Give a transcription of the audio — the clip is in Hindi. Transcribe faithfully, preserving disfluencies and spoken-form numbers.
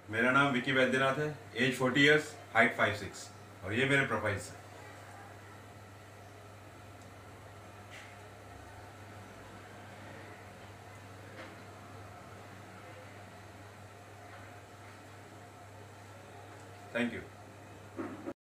मेरा नाम विकी वैद्यनाथ है, age forty years, height five six, और ये मेरे प्रोफाइल्स हैं। Thank you.